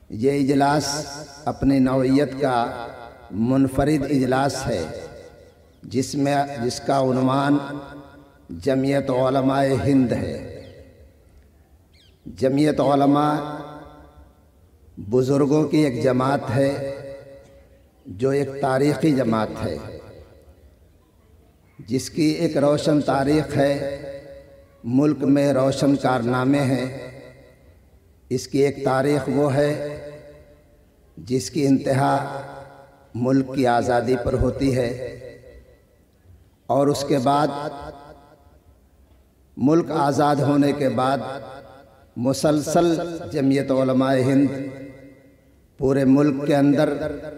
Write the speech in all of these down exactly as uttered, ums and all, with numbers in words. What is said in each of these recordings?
یہ اجلاس اپنی نوعیت کا منفرد اجلاس ہے جس میں جس کا عنوان جمعیت علماء ہند ہے۔ جمعیت علماء بزرگوں کی ایک جماعت ہے جو ایک تاریخی جماعت ہے، جس کی ایک روشن تاریخ ہے، ملک میں روشن کارنامے ہیں۔ اس کی ایک تاریخ وہ ہے جس کی انتہا ملک کی آزادی پر ہوتی ہے، اور اس کے بعد ملک آزاد ہونے کے بعد مسلسل جمعیت علماء ہند پورے ملک کے اندر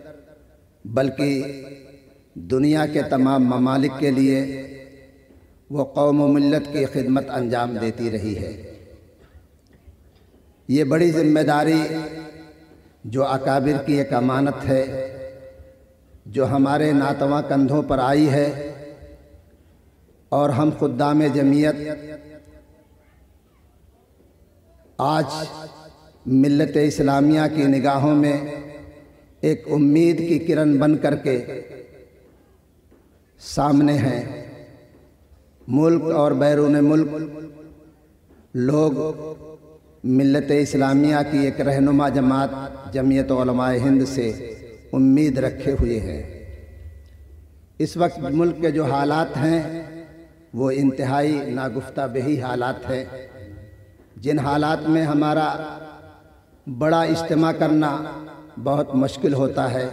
بلکہ دنیا کے تمام ممالک کے لیے وہ قوم و ملت کی خدمت انجام دیتی رہی ہے۔ یہ بڑی ذمہ داری جو اکابر کی ایک امانت ہے، جو ہمارے ناتواں کندھوں پر آئی ہے، اور ہم خدام جمعیت آج ملت اسلامیہ کی نگاہوں میں ایک امید کی کرن بن کر کے سامنے ہیں۔ ملک اور بیرون ملک لوگ ملت اسلامیہ کی ایک رہنما جماعت جمعیت علماء ہند سے امید رکھے ہوئے ہیں۔ اس وقت ملک کے جو حالات ہیں وہ انتہائی ناگفتہ بہی حالات ہیں، جن حالات میں ہمارا بڑا اجتماع کرنا بہت مشکل ہوتا ہے۔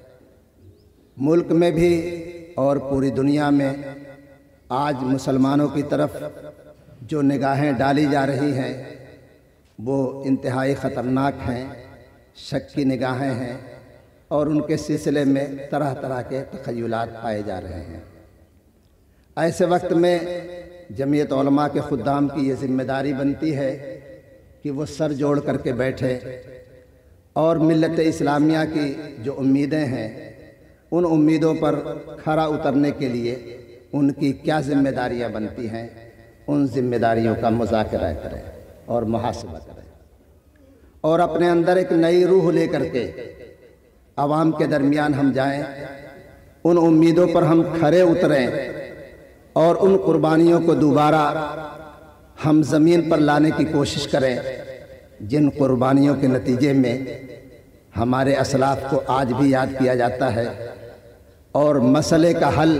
ملک میں بھی اور پوری دنیا میں آج مسلمانوں کی طرف جو نگاہیں ڈالی جا رہی ہیں وہ انتہائی خطرناک ہیں، شک کی نگاہیں ہیں، اور ان کے سلسلے میں طرح طرح کے تخیلات پائے جا رہے ہیں۔ ایسے وقت میں جمعیت علماء کے خدام کی یہ ذمہ داری بنتی ہے کہ وہ سر جوڑ کر کے بیٹھے اور ملت اسلامیہ کی جو امیدیں ہیں ان امیدوں پر کھرا اترنے کے لیے ان کی کیا ذمہ داریاں بنتی ہیں، ان ذمہ داریوں کا مذاکرہ کریں اور محاسبہ کریں، اور اپنے اندر ایک نئی روح لے کر کے عوام کے درمیان ہم جائیں، ان امیدوں پر ہم کھرے اتریں اور ان قربانیوں کو دوبارہ ہم زمین پر لانے کی کوشش کریں جن قربانیوں کے نتیجے میں ہمارے اسلاف کو آج بھی یاد کیا جاتا ہے، اور مسئلے کا حل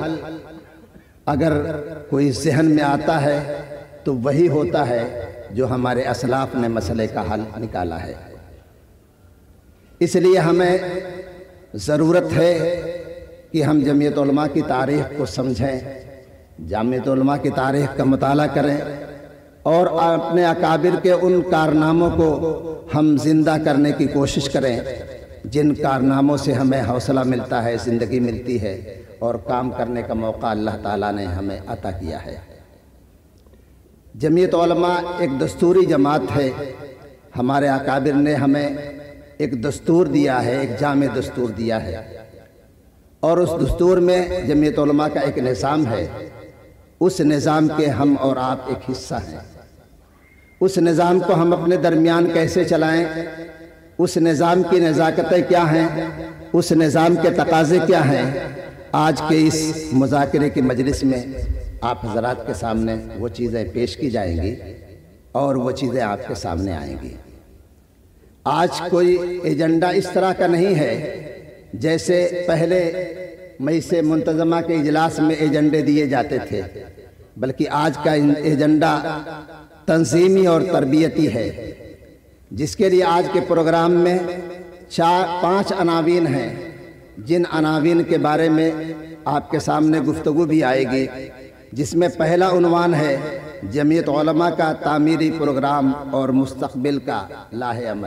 اگر کوئی ذہن میں آتا ہے تو وہی ہوتا ہے جو ہمارے اسلاف نے مسئلے کا حل نکالا ہے۔ اس لیے ہمیں ضرورت ہے کہ ہم جمعیت علماء کی تاریخ کو سمجھیں، جمعیت علماء کی تاریخ کا مطالعہ کریں، اور اپنے اکابر کے ان کارناموں کو ہم زندہ کرنے کی کوشش کریں جن کارناموں سے ہمیں حوصلہ ملتا ہے، زندگی ملتی ہے، اور کام کرنے کا موقع اللہ تعالیٰ نے ہمیں عطا کیا ہے۔ جمعیت علماء ایک دستوری جماعت ہے۔ ہمارے اکابر نے ہمیں ایک دستور دیا ہے، ایک جامع دستور دیا ہے، اور اس دستور میں جمعیت علماء کا ایک نظام ہے۔ اس نظام کے ہم اور آپ ایک حصہ ہیں۔ اس نظام کو ہم اپنے درمیان کیسے چلائیں، اس نظام کی نزاکتیں کیا ہیں، اس نظام کے تقاضے کیا ہیں، آج کے اس مذاکرے کی مجلس میں آپ حضرات کے سامنے وہ چیزیں پیش کی جائیں گی اور وہ چیزیں آپ کے سامنے آئیں گی۔ آج کوئی ایجنڈا اس طرح کا نہیں ہے جیسے پہلے مجلس منتظمہ کے اجلاس میں ایجنڈے دیے جاتے تھے، بلکہ آج کا ایجنڈا تنظیمی اور تربیتی ہے، جس کے لیے آج کے پروگرام میں چار پانچ عناوین ہیں، جن عناوین کے بارے میں آپ کے سامنے گفتگو بھی آئے گی، جس میں پہلا عنوان ہے جمعیت علماء کا تعمیری پروگرام اور مستقبل کا لاہ عمل۔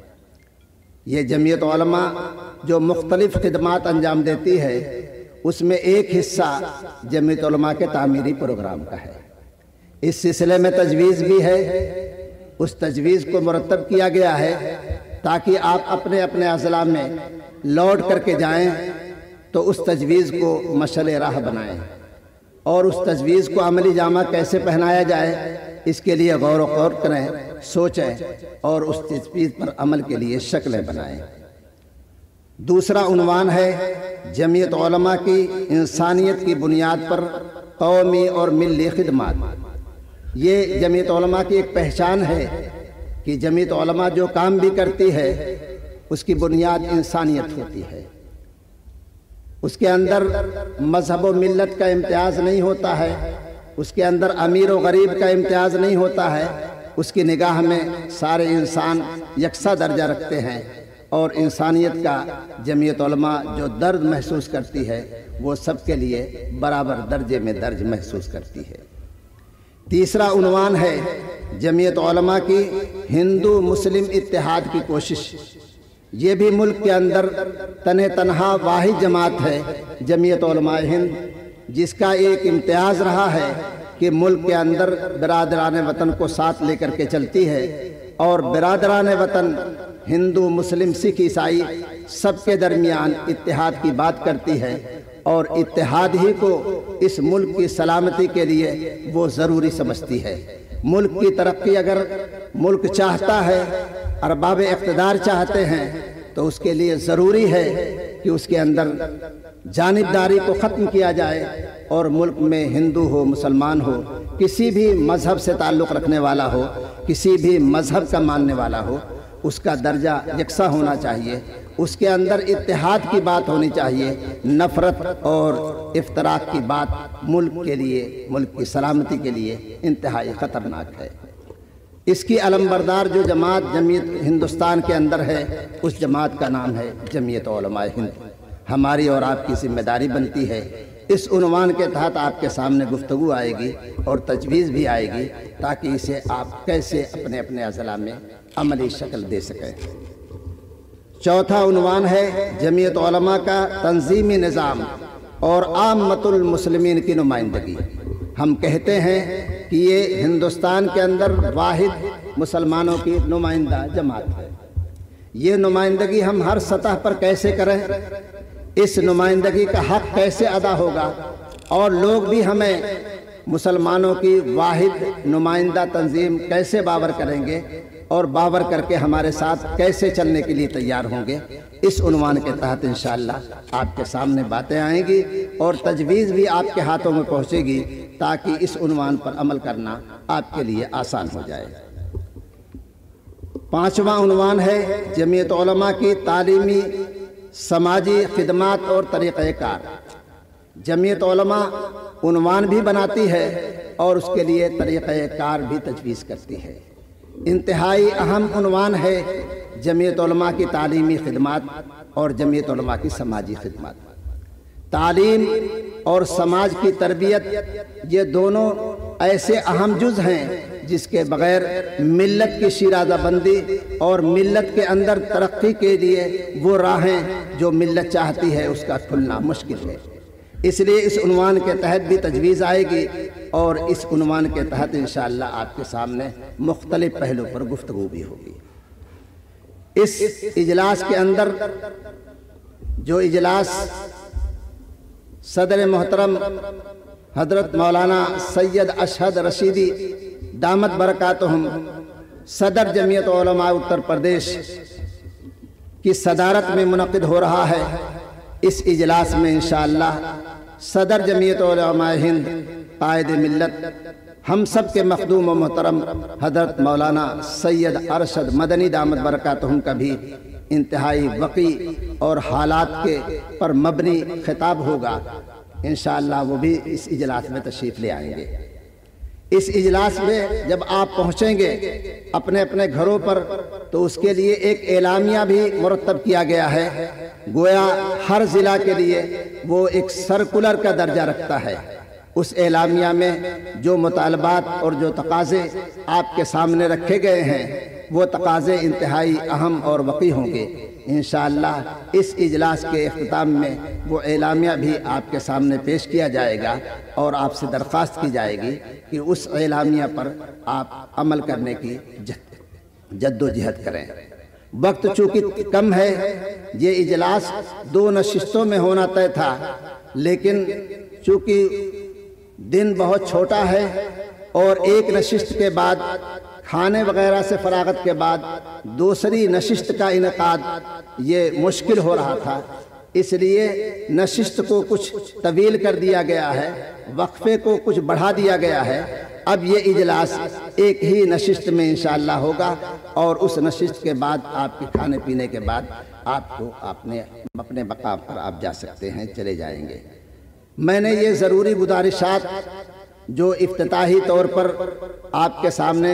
یہ جمعیت علماء جو مختلف خدمات انجام دیتی ہے، اس میں ایک حصہ جمعیت علماء کے تعمیری پروگرام کا ہے۔ اس سلسلے میں تجویز بھی ہے، اس تجویز کو مرتب کیا گیا ہے تاکہ آپ اپنے اپنے اضلاع میں لوٹ کر کے جائیں تو اس تجویز کو مشعل راہ بنائیں، اور اس تجویز کو عملی جامہ کیسے پہنایا جائے اس کے لیے غور و خوض کریں سوچیں اور اس چیز پر عمل کے لیے شکلیں بنائیں۔ دوسرا عنوان ہے جمعیت علماء کی انسانیت کی بنیاد پر قومی اور ملی خدمات۔ یہ جمعیت علماء کی ایک پہچان ہے کہ جمعیت علماء جو کام بھی کرتی ہے اس کی بنیاد انسانیت ہوتی ہے۔ اس کے اندر مذہب و ملت کا امتیاز نہیں ہوتا ہے، اس کے اندر امیر و غریب کا امتیاز نہیں ہوتا ہے، اس کی نگاہ میں سارے انسان یکساں درجہ رکھتے ہیں، اور انسانیت کا جمعیت علماء جو درد محسوس کرتی ہے وہ سب کے لیے برابر درجے میں درج محسوس کرتی ہے۔ تیسرا عنوان ہے جمعیت علماء کی ہندو مسلم اتحاد کی کوشش۔ یہ بھی ملک کے اندر تنہ تنہا واحد جماعت ہے جمعیت علماء ہند، جس کا ایک امتیاز رہا ہے کہ ملک کے اندر برادران وطن کو ساتھ لے کر کے چلتی ہے، اور برادران وطن ہندو مسلم سکھ عیسائی سب کے درمیان اتحاد کی بات کرتی ہے، اور اتحاد ہی کو اس ملک کی سلامتی کے لیے وہ ضروری سمجھتی ہے۔ ملک کی ترقی اگر ملک چاہتا ہے، ارباب اقتدار چاہتے ہیں، تو اس کے لیے ضروری ہے کہ اس کے اندر جانبداری کو ختم کیا جائے، اور ملک میں ہندو ہو مسلمان ہو، کسی بھی مذہب سے تعلق رکھنے والا ہو، کسی بھی مذہب کا ماننے والا ہو، اس کا درجہ یکساں ہونا چاہیے، اس کے اندر اتحاد کی بات ہونی چاہیے۔ نفرت اور افتراق کی بات ملک کے لیے، ملک کی سلامتی کے لیے انتہائی خطرناک ہے۔ اس کی علم بردار جو جماعت جمعیت ہندوستان کے اندر ہے، اس جماعت کا نام ہے جمعیت علماء ہند۔ ہماری اور آپ کی ذمہ داری بنتی ہے، اس عنوان کے تحت آپ کے سامنے گفتگو آئے گی اور تجویز بھی آئے گی، تاکہ اسے آپ کیسے اپنے اپنے اضلاع میں عملی شکل دے سکیں۔ چوتھا عنوان ہے جمعیت علماء کا تنظیمی نظام اور عامت المسلمین کی نمائندگی۔ ہم کہتے ہیں کہ یہ ہندوستان کے اندر واحد مسلمانوں کی نمائندہ جماعت ہے۔ یہ نمائندگی ہم ہر سطح پر کیسے کریں، اس نمائندگی کا حق کیسے ادا ہوگا، اور لوگ بھی ہمیں مسلمانوں کی واحد نمائندہ تنظیم کیسے باور کریں گے، اور باور کر کے ہمارے ساتھ کیسے چلنے کے لیے تیار ہوں گے، اس عنوان کے تحت انشاءاللہ آپ کے سامنے باتیں آئیں گی اور تجویز بھی آپ کے ہاتھوں میں پہنچے گی، تاکہ اس عنوان پر عمل کرنا آپ کے لیے آسان ہو جائے۔ پانچواں عنوان ہے جمعیت علماء کی تعلیمی سماجی خدمات اور طریقہ کار۔ جمعیت علماء عنوان بھی بناتی ہے اور اس کے لیے طریقہ کار بھی تجویز کرتی ہے۔ انتہائی اہم عنوان ہے جمعیت علماء کی تعلیمی خدمات اور جمعیت علماء کی سماجی خدمات۔ تعلیم اور سماج کی تربیت، یہ دونوں ایسے اہم جز ہیں جس کے بغیر ملت کی شیرازہ بندی اور ملت کے اندر ترقی کے لیے وہ راہیں جو ملت چاہتی ہے اس کا کھلنا مشکل ہے۔ اس لیے اس عنوان کے تحت بھی تجویز آئے گی، اور اس عنوان کے تحت انشاءاللہ آپ کے سامنے مختلف پہلو پر گفتگو بھی ہوگی۔ اس اجلاس کے اندر جو اجلاس صدر محترم حضرت مولانا سید اشہد رشیدی دامت برکاتہم صدر جمعیت علماء اتر پردیش کی صدارت میں منعقد ہو رہا ہے، اس اجلاس میں انشاءاللہ صدر جمعیت علماء ہند قائد ملت ہم سب کے مخدوم و محترم حضرت مولانا سید ارشد مدنی دامت برکاتہم کا بھی انتہائی وقی اور حالات کے پر مبنی خطاب ہوگا۔ انشاءاللہ وہ بھی اس اجلاس میں تشریف لے آئیں گے۔ اس اجلاس میں جب آپ پہنچیں گے اپنے اپنے گھروں پر، تو اس کے لیے ایک اعلامیہ بھی مرتب کیا گیا ہے، گویا ہر ضلع کے لیے وہ ایک سرکولر کا درجہ رکھتا ہے۔ اس اعلامیہ میں جو مطالبات اور جو تقاضے آپ کے سامنے رکھے گئے ہیں، وہ تقاضے انتہائی اہم اور وقی ہوں گے۔ انشاءاللہ اس اجلاس کے اختتام میں وہ اعلامیہ بھی آپ کے سامنے پیش کیا جائے گا، اور آپ سے درخواست کی جائے گی کہ اس اعلامیہ پر آپ عمل کرنے کی جد و جہد کریں۔ وقت چونکہ کم ہے، یہ اجلاس دو نشستوں میں ہونا طے تھا، لیکن چونکہ دن بہت چھوٹا ہے اور ایک نشست کے بعد کھانے وغیرہ سے فراغت کے بعد دوسری نشست کا انعقاد یہ مشکل ہو رہا تھا، اس لیے نشست کو کچھ طویل کر دیا گیا ہے، وقفے کو کچھ بڑھا دیا گیا ہے۔ اب یہ اجلاس ایک ہی نشست میں انشاءاللہ ہوگا، اور اس نشست کے بعد آپ کے کھانے پینے کے بعد آپ کو اپنے اپنے مقام پر آپ جا سکتے ہیں، چلے جائیں گے۔ میں نے یہ ضروری گزارشات جو افتتاحی طور پر آپ کے سامنے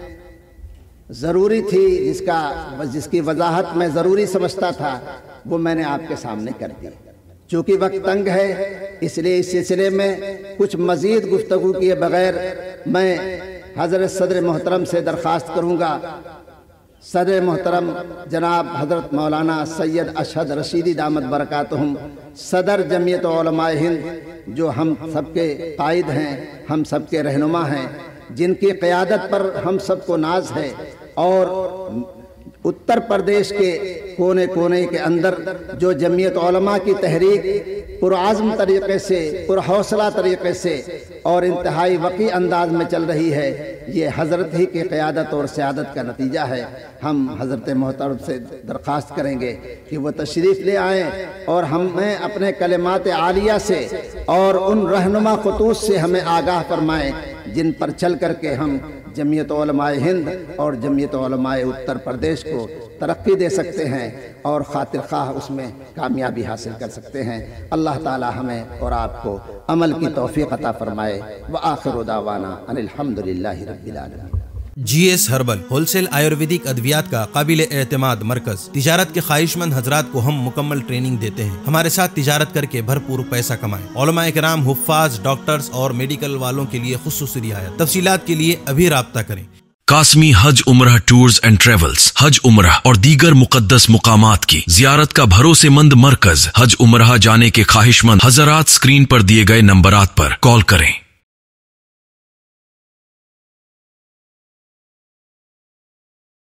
ضروری تھی، جس کا جس کی وضاحت میں ضروری سمجھتا تھا، وہ میں نے آپ کے سامنے کر دی۔ چونکہ وقت تنگ ہے، اس لیے اس سلسلے میں کچھ مزید گفتگو کیے بغیر میں حضرت صدر محترم سے درخواست کروں گا، صدر محترم جناب حضرت مولانا سید اشہد رشیدی دامت برکاتہم، صدر جمعیت علماء ہند، جو ہم سب کے قائد ہیں، ہم سب کے رہنما ہیں، جن کی قیادت پر ہم سب کو ناز ہے، اور اتر پردیش کے کونے کونے کے اندر جو جمعیت علماء کی تحریک پرعزم طریقے سے، پرحوصلہ طریقے سے اور انتہائی وقی انداز میں چل رہی ہے، یہ حضرت ہی کی قیادت اور سیادت کا نتیجہ ہے۔ ہم حضرت محترم سے درخواست کریں گے کہ وہ تشریف لے آئیں اور ہمیں اپنے کلمات عالیہ سے اور ان رہنما خطوط سے ہمیں آگاہ فرمائیں، جن پر چل کر کے ہم جمعیت علماء ہند اور جمعیت علماء اتر پردیش کو ترقی دے سکتے ہیں اور خاطر خواہ اس میں کامیابی حاصل کر سکتے ہیں۔ اللہ تعالی ہمیں اور آپ کو عمل کی توفیق عطا فرمائے۔ وآخر دعوانا ان الحمدللہ رب العالمین۔ G S herbal wholesale Ayurvedic ادویات کا قابل اعتماد مرکز۔ تجارت کے خواہش مند حضرات کو ہم مکمل ٹریننگ دیتے ہیں۔ ہمارے ساتھ تجارت کر کے بھرپور پیسہ کمائیں۔ علماء کرام، حفاظ، ڈاکٹرز اور میڈیکل والوں کے لیے خصوصی رعایت۔ تفصیلات کے لیے ابھی رابطہ کریں۔ قاسمی حج عمرہ ٹورز اینڈ ٹریولز، حج عمرہ اور دیگر مقدس مقامات کی زیارت کا بھروسے مند مرکز۔ حج عمرہ جانے کے خواہش مند حضرات اسکرین پر دیے گئے نمبرات پر کال کریں۔